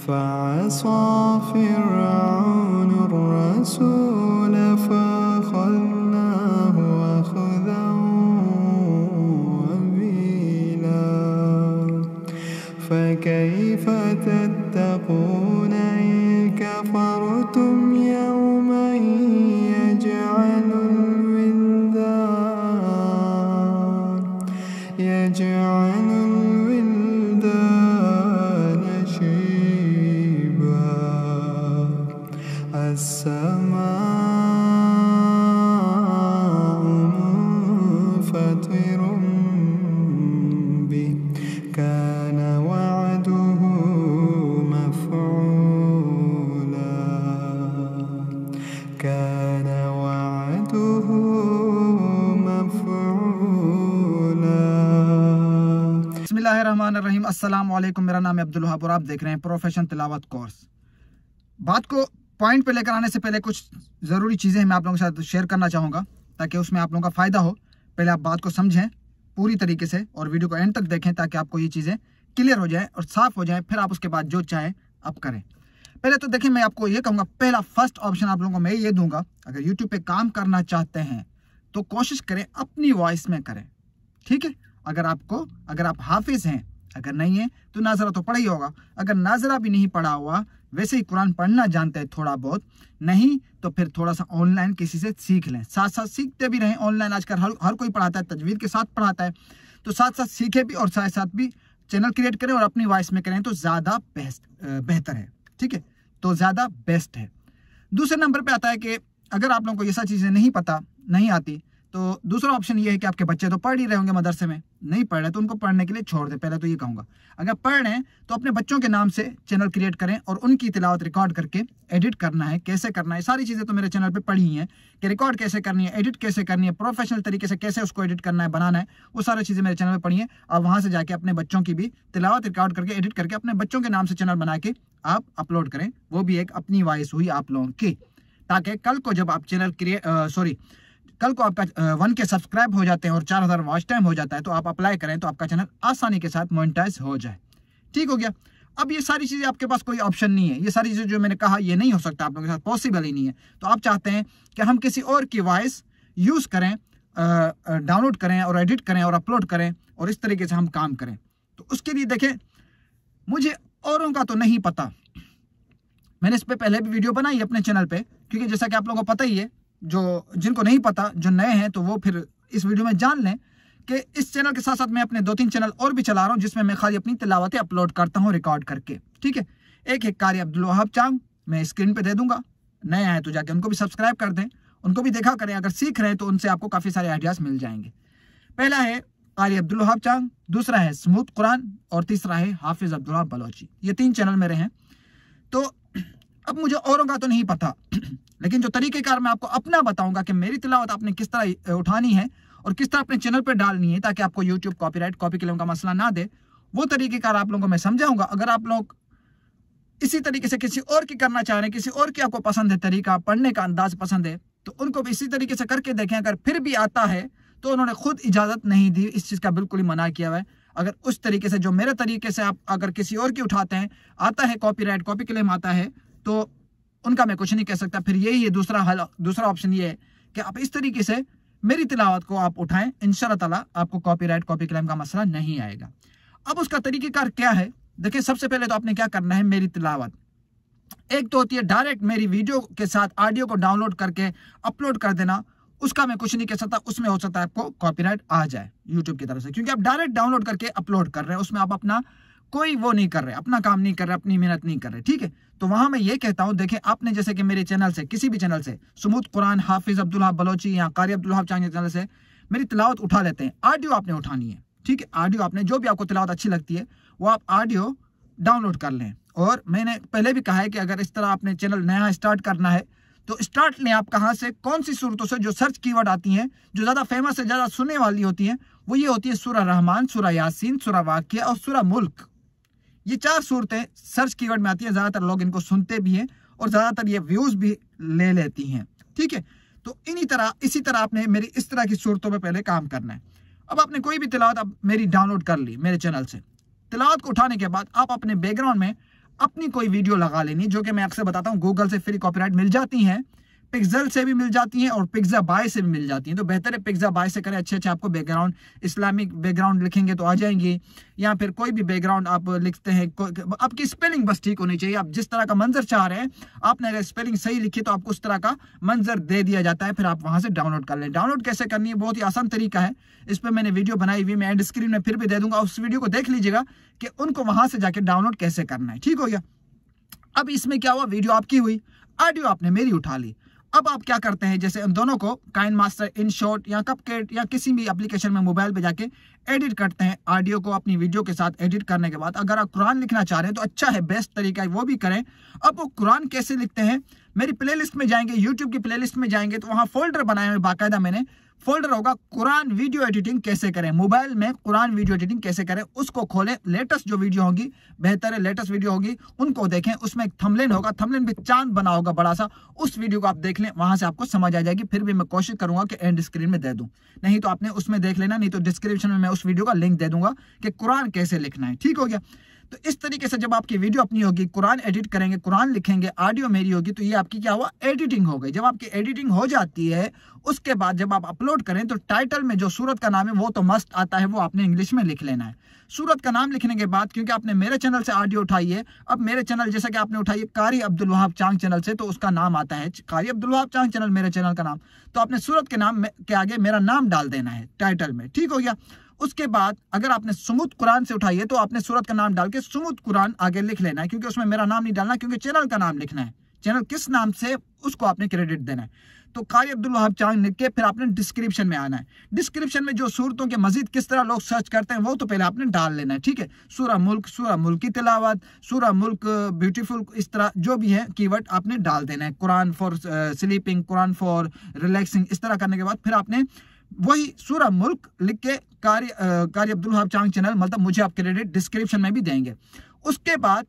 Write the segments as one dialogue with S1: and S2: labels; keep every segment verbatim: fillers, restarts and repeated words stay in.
S1: فعصى فرعون الرسول فأخذناه أخذا وبيلا فكيف تتقون إن كفرتم يوما يجعل الولدان يجعل الولدان شيبا السماء منفطر به كان وعده مفعولا كان وعده مفعولا।
S2: बिस्मिल्लाहिर्रहमानिर्रहीम। अस्सलाम वालेकुम। मेरा नाम है अब्दुल वहाब और आप देख रहे हैं प्रोफेशन तिलावत कोर्स। बात को पॉइंट पे लेकर आने से पहले कुछ ज़रूरी चीज़ें मैं आप लोगों के साथ शेयर करना चाहूँगा ताकि उसमें आप लोगों का फ़ायदा हो। पहले आप बात को समझें पूरी तरीके से और वीडियो को एंड तक देखें ताकि आपको ये चीज़ें क्लियर हो जाए और साफ़ हो जाए, फिर आप उसके बाद जो चाहे आप करें। पहले तो देखिए, मैं आपको ये कहूँगा, पहला फर्स्ट ऑप्शन आप लोगों को मैं ये दूंगा, अगर यूट्यूब पे काम करना चाहते हैं तो कोशिश करें अपनी वॉइस में करें, ठीक है। अगर आपको अगर आप हाफिज हैं, अगर नहीं है तो नाजरा तो पढ़ा ही होगा। अगर नाजरा भी नहीं पढ़ा हुआ, वैसे ही कुरान पढ़ना जानते हैं थोड़ा बहुत, नहीं तो फिर थोड़ा सा ऑनलाइन किसी से सीख लें, साथ साथ सीखते भी रहें। ऑनलाइन आजकल हर हर कोई पढ़ाता है, तजवीद के साथ पढ़ाता है, तो साथ साथ सीखे भी और साथ साथ भी चैनल क्रिएट करें और अपनी वॉइस में करें तो ज़्यादा बेस्ट बेहतर है, ठीक है, तो ज़्यादा बेस्ट है। दूसरे नंबर पे आता है कि अगर आप लोगों को ये सब चीज़ें नहीं पता नहीं आती तो दूसरा ऑप्शन ये है कि आपके बच्चे तो पढ़ ही रहे होंगे मदरसे में, नहीं पढ़ रहे तो उनको पढ़ने के लिए छोड़ दें। पहले तो ये कहूँगा, अगर पढ़ रहे हैं तो अपने बच्चों के नाम से चैनल क्रिएट करें और उनकी तिलावत रिकॉर्ड करके एडिट करना है, कैसे करना है, सारी चीज़ें तो मेरे चैनल पे पढ़ी हैं कि रिकॉर्ड कैसे करनी है, एडिट कैसे करनी है, प्रोफेशनल तरीके से कैसे उसको एडिट करना है, बनाना है, वो सारी चीज़ें मेरे चैनल पर पढ़ी हैं। और वहाँ से जाके अपने बच्चों की भी तिलावत रिकॉर्ड करके एडिट करके अपने बच्चों के नाम से चैनल बना के आप अपलोड करें, वो भी एक अपनी वॉइस हुई आप लोगों की, ताकि कल को जब आप चैनल क्रिएट सॉरी कल को आपका वन के सब्सक्राइब हो जाते हैं और चार हज़ार वॉच टाइम हो जाता है तो आप अप्लाई करें तो आपका चैनल आसानी के साथ मोनेटाइज हो जाए, ठीक हो गया। अब ये सारी चीज़ें आपके पास कोई ऑप्शन नहीं है, ये सारी चीज़ें जो मैंने कहा ये नहीं हो सकता, आप लोगों के साथ पॉसिबल ही नहीं है। तो आप चाहते हैं कि हम किसी और की वॉइस यूज़ करें, डाउनलोड करें और एडिट करें और अपलोड करें और इस तरीके से हम काम करें। तो उसके लिए देखें, मुझे औरों का तो नहीं पता, मैंने इस पर पहले भी वीडियो बनाई अपने चैनल पे, क्योंकि जैसा कि आप लोगों को पता ही है, जो जिनको नहीं पता, जो नए हैं, तो वो फिर इस वीडियो में जान लें कि इस चैनल के साथ साथ मैं अपने दो तीन चैनल और भी चला रहा हूँ जिसमें मैं खाली अपनी तिलावतें अपलोड करता हूँ रिकॉर्ड करके, ठीक है। एक है कारी अब्दुल वहाब चांग, मैं स्क्रीन पे दे दूंगा, नए आए तो जाके उनको भी सब्सक्राइब कर दें, उनको भी देखा करें, अगर सीख रहे हैं तो उनसे आपको काफ़ी सारे आइडियाज़ मिल जाएंगे। पहला है कारी अब्दुल वहाब चांग, दूसरा है स्मूथ कुरान और तीसरा है हाफिज अब्दुल वहाब बलोची। ये तीन चैनल मेरे हैं। तो अब मुझे औरों का तो नहीं पता, लेकिन जो तरीक़ेकार मैं आपको अपना बताऊंगा कि मेरी तिलावत आपने किस तरह उठानी है और किस तरह अपने चैनल पर डालनी है ताकि आपको यूट्यूब कॉपीराइट कॉपी क्लेम का मसला ना दे, वो तरीक़ेकार आप लोगों को मैं समझाऊंगा। अगर आप लोग इसी तरीके से किसी और की करना चाह रहे हैं, किसी और की आपको पसंद है, तरीका पढ़ने का अंदाज पसंद है, तो उनको भी इसी तरीके से करके देखें। अगर फिर भी आता है तो उन्होंने खुद इजाज़त नहीं दी, इस चीज़ का बिल्कुल ही मना किया हुआ है। अगर उस तरीके से जो मेरे तरीके से आप अगर किसी और की उठाते हैं, आता है कॉपीराइट कॉपी क्लेम आता है, तो उनका मैं कुछ नहीं कह सकता। फिर यही है दूसरा हल, दूसरा ऑप्शन ये है कि आप इस तरीके से मेरी तिलावत को आप उठाएं, इंशाअल्लाह ताला आपको कॉपीराइट कॉपी क्लेम का मसला नहीं आएगा। अब उसका तरीक़ेकार क्या है, देखिए, सबसे पहले तो आपने क्या करना है, मेरी तिलावत एक तो होती है डायरेक्ट मेरी वीडियो के साथ ऑडियो को डाउनलोड करके अपलोड कर देना, उसका मैं कुछ नहीं कह सकता, उसमें हो सकता है आपको कॉपीराइट आ जाए यूट्यूब की तरफ से, क्योंकि आप डायरेक्ट डाउनलोड करके अपलोड कर रहे हैं, उसमें आप अपना कोई वो नहीं कर रहे, अपना काम नहीं कर रहे, अपनी मेहनत नहीं कर रहे, ठीक है। तो वहां मैं ये कहता हूं, देखिए, आपने जैसे कि मेरे चैनल से, किसी भी चैनल से, स्मूथ कुरान, हाफिज अब्दुल वहाब बलोची या कारी अब्दुल वहाब चांग चैनल से मेरी तिलावत उठा लेते हैं, ऑडियो आपने उठानी है, ठीक है। ऑडियो आपने जो भी आपको तिलावत अच्छी लगती है वो आप ऑडियो डाउनलोड कर लें। और मैंने पहले भी कहा है कि अगर इस तरह आपने चैनल नया स्टार्ट करना है तो स्टार्ट लें आप कहाँ से, कौन सी सूरतों से, जो सर्च कीवर्ड आती हैं, जो ज़्यादा फेमस है, ज़्यादा सुनने वाली होती हैं, वो ये होती है सूरह रहमान, सूरह यासीन, सूरह वाक़िया और सूरह मुल्क। ये चार सूरतें सर्च कीवर्ड में आती है, ज़्यादातर लोग इनको सुनते भी हैं और ज़्यादातर ये व्यूज़ भी ले लेती हैं, ठीक है। तो इन्हीं तरह इसी तरह आपने मेरी इस तरह की सूरतों पे पहले काम करना है। अब आपने कोई भी तिलावत अब मेरी डाउनलोड कर ली मेरे चैनल से, तिलावत को उठाने के बाद आप अपने बैकग्राउंड में अपनी कोई वीडियो लगा लेनी, जो कि मैं अक्सर बताता हूँ गूगल से फ्री कॉपीराइट मिल जाती हैं, पिक्सल से भी मिल जाती हैं और पिक्साबाय से भी मिल जाती हैं। तो बेहतर है पिक्साबाय से करें, अच्छे अच्छे आपको बैकग्राउंड, इस्लामिक बैकग्राउंड लिखेंगे तो आ जाएंगे, या फिर कोई भी बैकग्राउंड आप लिखते हैं, आपकी स्पेलिंग बस ठीक होनी चाहिए। आप जिस तरह का मंजर चाह रहे हैं, आपने अगर स्पेलिंग सही लिखी तो आपको उस तरह का मंजर दे दिया जाता है, फिर आप वहां से डाउनलोड कर लें। डाउनलोड कैसे करनी है, बहुत ही आसान तरीका है, इस पर मैंने वीडियो बनाई हुई, मैं एंड स्क्रीन में फिर भी दे दूंगा, उस वीडियो को देख लीजिएगा कि उनको वहां से जाके डाउनलोड कैसे करना है। ठीक हो गया। अब इसमें क्या हुआ, वीडियो आपकी हुई, ऑडियो आपने मेरी उठा ली। अब आप क्या करते हैं, जैसे उन दोनों को काइन मास्टर, इनशॉट या कपकट या किसी भी एप्लीकेशन में मोबाइल पे जाके एडिट करते हैं, ऑडियो को अपनी वीडियो के साथ एडिट करने के बाद अगर आप कुरान लिखना चाह रहे हैं तो अच्छा है, बेस्ट तरीका है, वो भी करें। अब वो कुरान कैसे लिखते हैं, मेरी प्लेलिस्ट में जाएंगे, यूट्यूब की प्लेलिस्ट में जाएंगे तो वहां फोल्डर बनाए हुए बाकायदा मैंने, फोल्डर होगा कुरान वीडियो एडिटिंग कैसे करें, मोबाइल में कुरान वीडियो एडिटिंग कैसे करें, उसको खोलें। लेटेस्ट जो वीडियो होगी, बेहतर है लेटेस्ट वीडियो होगी, उनको देखें। उसमें एक थंबनेल होगा, थंबनेल पे चांद बना होगा बड़ा सा, उस वीडियो को आप देख लें, वहां से आपको समझ आ जाएगी। फिर भी मैं कोशिश करूंगा कि एंड स्क्रीन में दे दूं, नहीं तो आपने उसमें देख लेना, नहीं तो डिस्क्रिप्शन में मैं उस वीडियो का लिंक दे दूंगा कि कुरान कैसे लिखना है। ठीक हो गया। तो इस तरीके से जब आपकी वीडियो अपनी होगी, कुरान एडिट करेंगे, कुरान लिखेंगे, ऑडियो मेरी होगी, तो ये आपकी क्या हुआ, एडिटिंग हो गई। जब आपकी एडिटिंग हो जाती है, उसके बाद जब आप अपलोड करें तो टाइटल में जो सूरत का नाम है वो तो मस्ट आता है, वो आपने इंग्लिश में लिख लेना है। सूरत का नाम लिखने के बाद, क्योंकि आपने मेरे चैनल से ऑडियो उठाई है, अब मेरे चैनल जैसा कि आपने उठाई है कारी अब्दुल वहाब चांग चैनल से, तो उसका नाम आता है कारी अब्दुल वहाब चांग चैनल, मेरे चैनल का नाम, तो आपने सूरत के नाम के आगे मेरा नाम डाल देना है टाइटल में। ठीक हो गया। उसके बाद अगर आपने सुमुद कुरान से उठाई है तो आपने सूरत का नाम डाल के सुमुद कुरान आगे लिख लेना है, क्योंकि उसमें मेरा नाम नहीं डालना, क्योंकि चैनल का नाम लिखना है, चैनल किस नाम से उसको आपने क्रेडिट देना है। तो कारी अब्दुल वहाब चांग लिख के फिर आपने डिस्क्रिप्शन में आना है। डिस्क्रिप्शन में जो सूरतों के मजीद किस तरह लोग सर्च करते हैं वो तो पहले आपने डाल लेना है। ठीक है। सूरह मुल्क, सूरह मुल्क की तिलावत, सूरह मुल्क ब्यूटीफुल, इस तरह जो भी है कीवर्ड आपने डाल देना है। Quran for sleeping, Quran for relaxing, इस तरह करने के बाद फिर आपने वही सूरह मुल्क लिख के कारी कारी अब्दुल वहाब चांग चैनल, मतलब मुझे आप क्रेडिट डिस्क्रिप्शन में भी देंगे। उसके बाद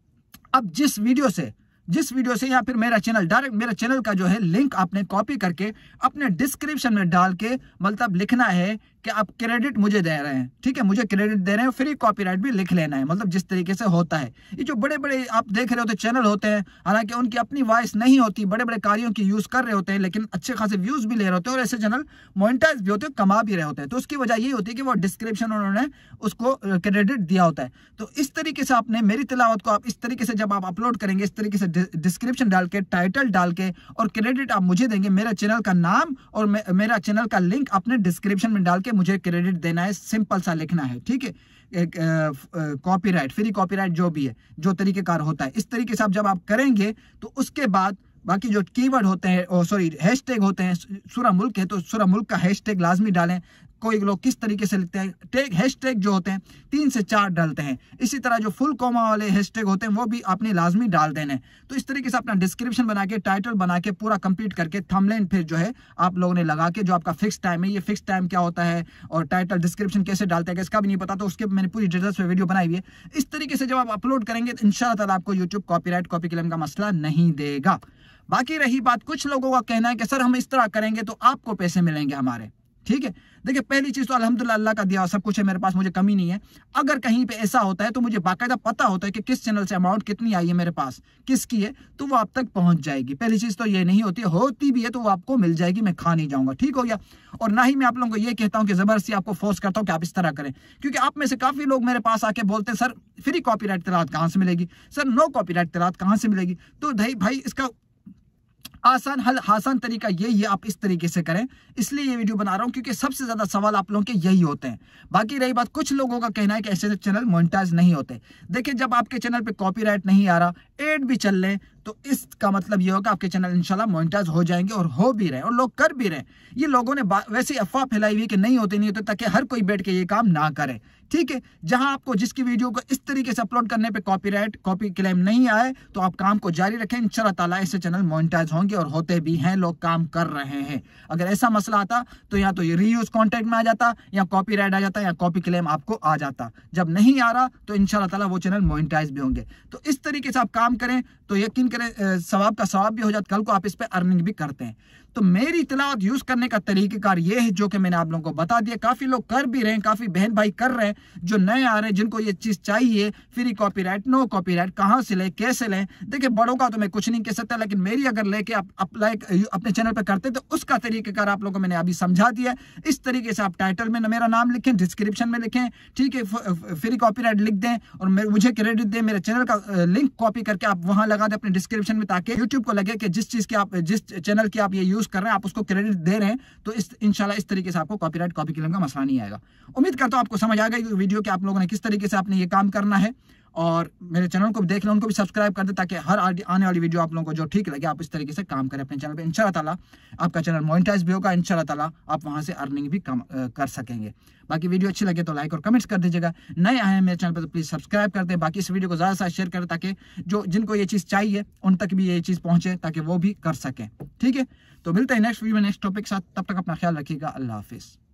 S2: अब जिस वीडियो से जिस वीडियो से या फिर मेरा चैनल, डायरेक्ट मेरा चैनल का जो है लिंक आपने कॉपी करके अपने डिस्क्रिप्शन में डाल के, मतलब लिखना है कि आप क्रेडिट मुझे दे रहे हैं। ठीक है, मुझे क्रेडिट दे रहे हैं, फ्री कॉपीराइट भी लिख लेना है, मतलब जिस तरीके से होता है। ये जो बड़े बड़े आप देख रहे होते चैनल होते हैं, हालांकि उनकी अपनी वॉइस नहीं होती, बड़े बड़े कार्यों की यूज कर रहे होते हैं, लेकिन अच्छे खासे व्यूज भी ले रहे होते हैं, और ऐसे चैनल मोनेटाइज भी होते हैं, कमा भी रहे होते हैं। तो उसकी वजह यही होती है कि वो डिस्क्रिप्शन उन्होंने उसको क्रेडिट दिया होता है। तो इस तरीके से आपने मेरी तिलावत को आप इस तरीके से जब आप अपलोड करेंगे, इस तरीके से डिस्क्रिप्शन डाल के, टाइटल डाल के, और क्रेडिट आप मुझे देंगे, मेरा चैनल का नाम और मे, मेरा चैनल का लिंक अपने डिस्क्रिप्शन में डाल के मुझे क्रेडिट देना है। सिंपल सा लिखना है। ठीक है। एक कॉपीराइट, फ्री कॉपीराइट जो भी है, जो तरीकेकार होता है, इस तरीके से आप जब आप करेंगे तो उसके बाद बाकी जो कीवर्ड होते हैं, सॉरी हैशटैग होते हैं, सूरह मुल्क है तो सूरह मुल्क का हैशटैग लाजमी डालें। कोई लोग किस तरीके से लिखते हैं, टैग हैशटैग जो होते हैं तीन से चार डालते हैं। इसी तरह जो फुल कॉमा वाले हैशटैग होते हैं वो भी आपने लाजमी डाल देने। तो इस तरीके से अपना डिस्क्रिप्शन बना के, टाइटल बना के, पूरा कंप्लीट करके, थंबनेल फिर जो है आप लोगों ने लगा के, जो आपका फिक्स टाइम है, ये फिक्स टाइम क्या होता है और टाइटल डिस्क्रिप्शन कैसे डालते हैं इसका भी नहीं पता, तो उसके मैंने पूरी डिटेल्स में वीडियो बनाई हुई है। इस तरीके से जब आप अपलोड करेंगे तो इंशाअल्लाह ताला आपको यूट्यूब कॉपीराइट, कॉपी क्लेम का मसला नहीं देगा। बाकी रही बात, कुछ लोगों का कहना है कि सर हम इस तरह करेंगे तो आपको पैसे मिलेंगे हमारे। ठीक है, देखिए पहली चीज तो अल्हम्दुलिल्लाह अल्लाह का दिया सब कुछ है मेरे पास, मुझे कमी नहीं है। अगर कहीं पे ऐसा होता है तो मुझे बाकायदा पता होता है कि किस चैनल से अमाउंट कितनी आई है मेरे पास, किसकी है, तो वो आप तक पहुंच जाएगी। पहली चीज तो ये नहीं होती, होती भी है तो वो आपको मिल जाएगी, मैं खा नहीं जाऊंगा। ठीक हो गया। और ना ही मैं आप लोगों को ये कहता हूँ कि जबरदस्ती आपको फोर्स करता हूँ कि आप इस तरह करें, क्योंकि आप में से काफी लोग मेरे पास आके बोलते हैं सर फ्री कॉपीराइट तिलावत कहाँ से मिलेगी, सर नो कॉपीराइट तिलावत कहाँ से मिलेगी। तो भाई भाई इसका आसान हल, आसान तरीका यही है, आप इस तरीके से करें। इसलिए ये वीडियो बना रहा हूं क्योंकि सबसे ज्यादा सवाल आप लोगों के यही होते हैं। बाकी रही बात, कुछ लोगों का कहना है कि ऐसे चैनल मोनेटाइज नहीं होते। देखिए जब आपके चैनल पे कॉपीराइट नहीं आ रहा, एड भी चल रहे, तो इसका मतलब ये होगा आपके चैनल इंशाल्लाह मोनेटाइज हो जाएंगे, और हो भी रहे, और लोग कर भी रहे। ये लोगों ने वैसे अफवाह फैलाई हुई कि नहीं होते नहीं होते, ताकि हर कोई बैठ के ये काम ना करे। ठीक है, जहां आपको जिसकी वीडियो को इस तरीके से अपलोड करने पे कॉपीराइट, कॉपी क्लेम नहीं आए, तो आप काम को जारी रखें। इंशाल्लाह ताला ऐसे चैनल मोनेटाइज होंगे, और होते भी हैं, लोग काम कर रहे हैं। अगर ऐसा मसला आता तो या तो ये रीयूज कॉन्टेंट में आ जाता, या कॉपीराइट आ जाता, या कॉपी क्लेम आपको आ जाता। जब नहीं आ रहा तो इंशाल्लाह ताला वो चैनल मोनेटाइज भी होंगे। तो इस तरीके से आप काम करें तो यकीन करें सवाब का सवाब भी हो जाता, कल को आप इस पे अर्निंग भी करते हैं। तो मेरी तिलावत यूज करने का तरीकेकार ये है जो कि मैंने आप लोगों को बता दिया। काफी लोग कर भी रहे हैं, काफी बहन भाई कर रहे हैं, जो नए आ रहे हैं, जिनको ये चीज़ चाहिए, फ्री कॉपीराइट, नो कॉपीराइट, कहाँ से लें, कैसे लें। देखिए बड़ों का तो मैं कुछ नहीं कह सकता, लेकिन मेरी अगर लेके आप अप्लाई अपने चैनल पर करते तो उसका तरीक़ेकार आप लोगों को मैंने अभी समझा दिया है। इस तरीके से आप टाइटल में मेरा नाम लिखें, डिस्क्रिप्शन में लिखें, ठीक है, फ्री कॉपीराइट लिख दें और मुझे क्रेडिट दें, मेरे चैनल का लिंक कॉपी करके आप वहां लगा दें अपने डिस्क्रिप्शन में, ताकि यूट्यूब को लगे कि जिस चीज़ की आप, जिस चैनल की आप ये यूज़ कर रहे हैं, आप उसको क्रेडिट दे रहे हैं, तो इस इंशाल्लाह इस तरीके से आपको कॉपीराइट कॉपी क्लेम का मसला नहीं आएगा। उम्मीद करता हूँ आपको समझ आ गई वीडियो कि आप लोगों ने किस तरीके से आपने ये काम करना है, और मेरे चैनल को भी देख लें, उनको भी सब्सक्राइब कर दें, ताकि हर आने वाली वीडियो आप लोगों को जो ठीक लगे आप इस तरीके से काम करें अपने चैनल पे। इंशाल्लाह ताला आपका चैनल मोनेटाइज भी होगा, इंशाल्लाह ताला आप वहां से अर्निंग भी कम कर सकेंगे। बाकी वीडियो अच्छी लगे तो लाइक और कमेंट्स कर दीजिएगा। नए आए हैं मेरे चैनल पर तो प्लीज़ सब्सक्राइब कर दें। बाकी इस वीडियो को ज़्यादा से शेयर करें, ताकि जो जिनको ये चीज़ चाहिए उन तक भी ये चीज़ पहुँचे, ताकि वो भी कर सकें। ठीक है, तो मिलते हैं नेक्स्ट वीडियो में नेक्स्ट टॉपिक के साथ। तब तक अपना ख्याल रखिएगा। अल्लाह हाफिज़।